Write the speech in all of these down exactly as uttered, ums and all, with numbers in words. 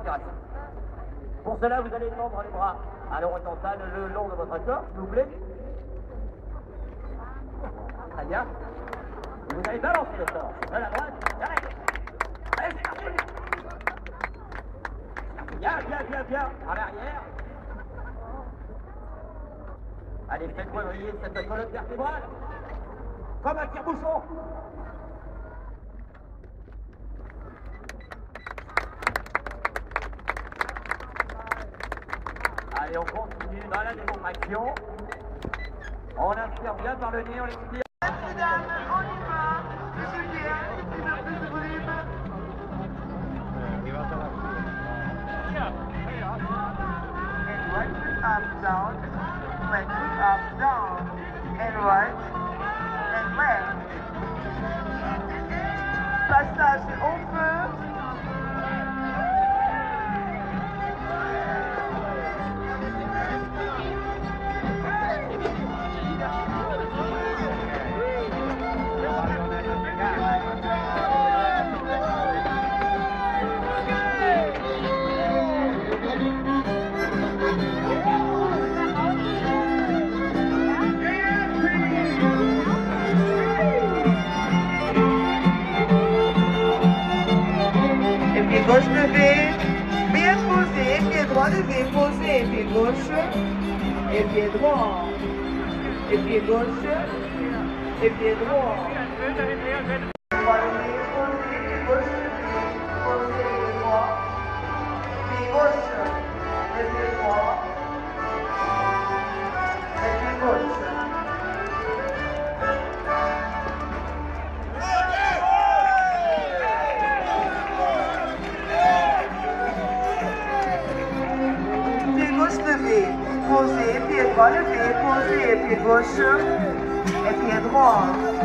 respiration. Pour cela, vous allez tendre les bras à l'horizontale le long de votre corps, s'il vous plaît. Très bien. Et vous allez balancer le corps de la droite vers la gauche. Allez, c'est parti. Bien, bien, bien, bien. En arrière. Allez, faites-moi briller cette colonne vertébrale. Comme un tire-bouchon. Allez, on continue dans la démonstration. On inspire bien par le nez, on expire. Mesdames, on y va. Monsieur Pierre, un peu plus de volume. And right foot up, down. Left foot up, down. And right. And left. Passage au feu. Gauche levé, bien posé, pied droit levé, posé, pied gauche, et pied droit, et pied gauche, et pied droit. Droit levé, posé, pied gauche levé, posé, pied droit, pied gauche, et pied droit, et pied gauche. Levé, posé, pied droit levé, posé, pied gauche et pied droit.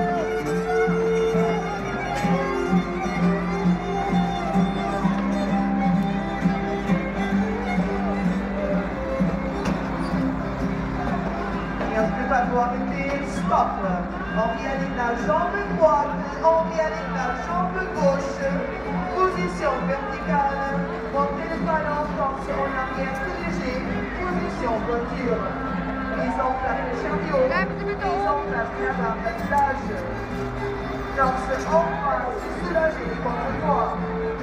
Et on ne peut pas vous arrêter, stop. On vient avec la jambe droite, on vient avec la jambe gauche. Position verticale, montez le talon, force en arrière, tout léger. Position voiture, mise en place le chariot, mise en place la barre d'attelage, torse en face, soulager les contre-poids.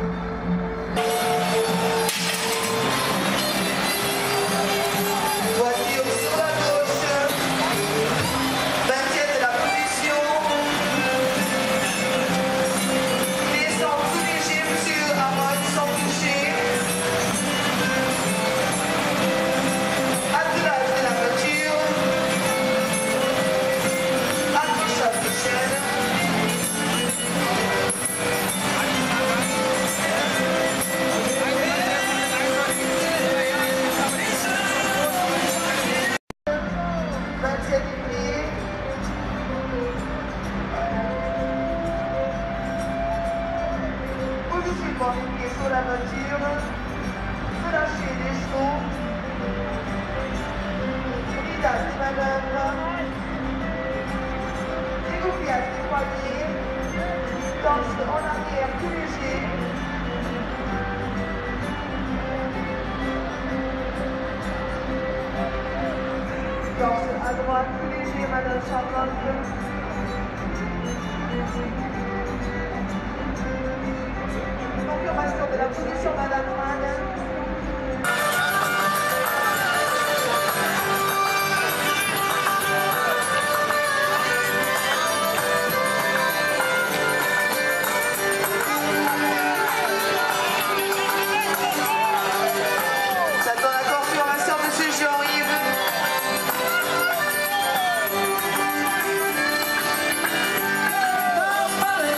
Voiture sur la gauche, maintien de la position, descend tout léger, monsieur, à droite sans toucher. Les pieds sur la voiture, relâchez les genoux, guidage de manœuvre, dégoupillage des poignets, torse en arrière tout léger, torse à droite tout léger, Madame Charlotte. Confirmation de la position, Madame Anne. J'attends la confirmation, Monsieur Jean-Yves. Nobody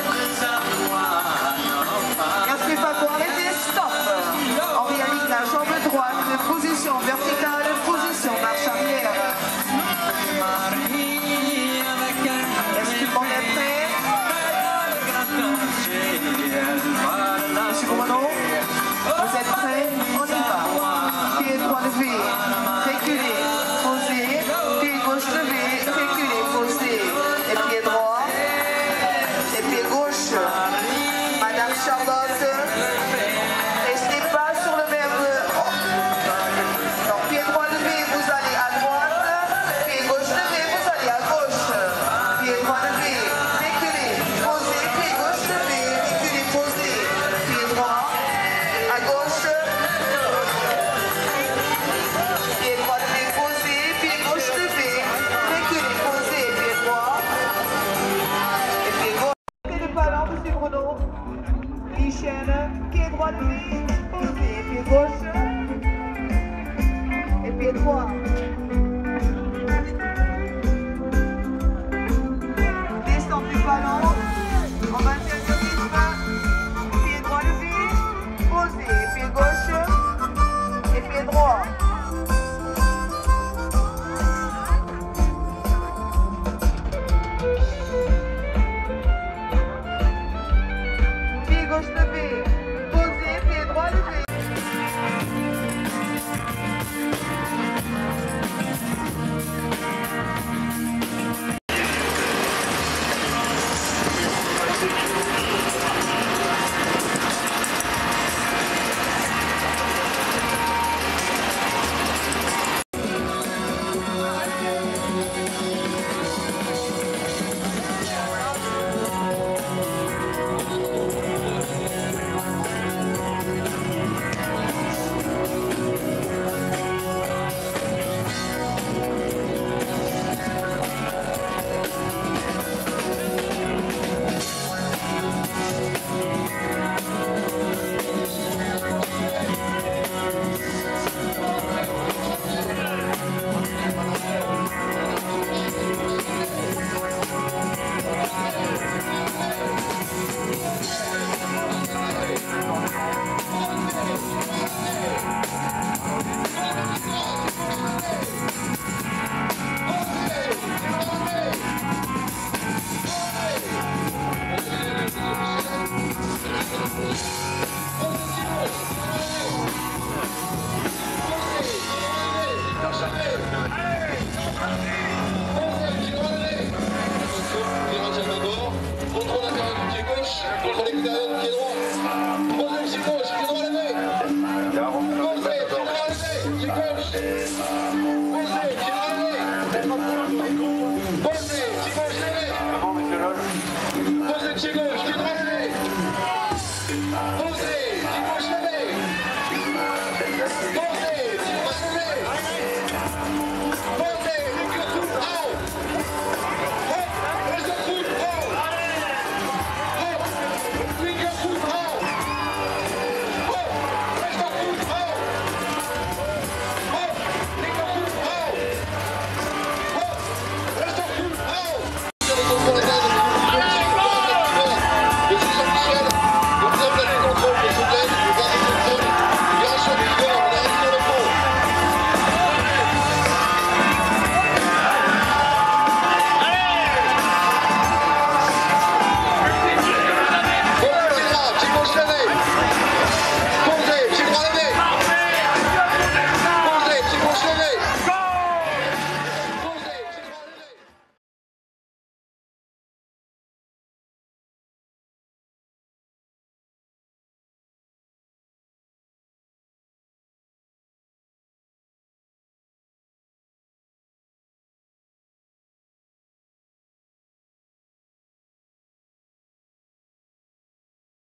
gauche et pied droit. Descente du ballon, on maintient le rythme, pied droit levé, posé, pied gauche et pied droit. Pied gauche levé, posé, pied droit levé.